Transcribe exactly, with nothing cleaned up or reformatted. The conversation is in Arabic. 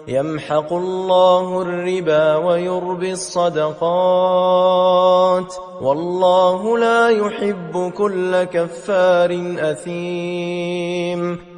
يمحق الله الربا ويربي الصدقات والله لا يحب كل كفار أثيم.